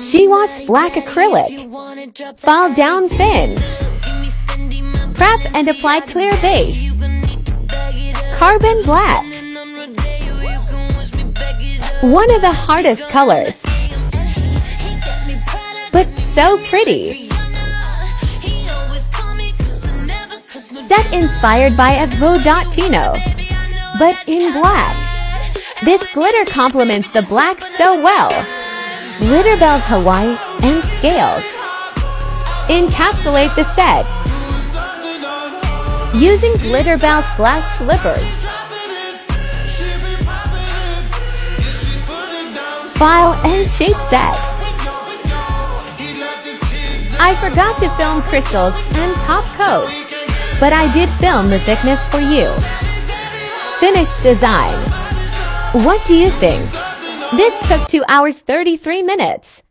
She wants black acrylic. File down thin. Prep and apply clear base. Carbon black. One of the hardest colors, but so pretty. Set inspired by a vo.tino, but in black. This glitter complements the black so well. Glitter bells Hawaii and scales. Encapsulate the set. Using glitter bells glass slippers. File and shape set. I forgot to film crystals and top coat, but I did film the thickness for you. Finished design. What do you think? This took 2 hours 33 minutes.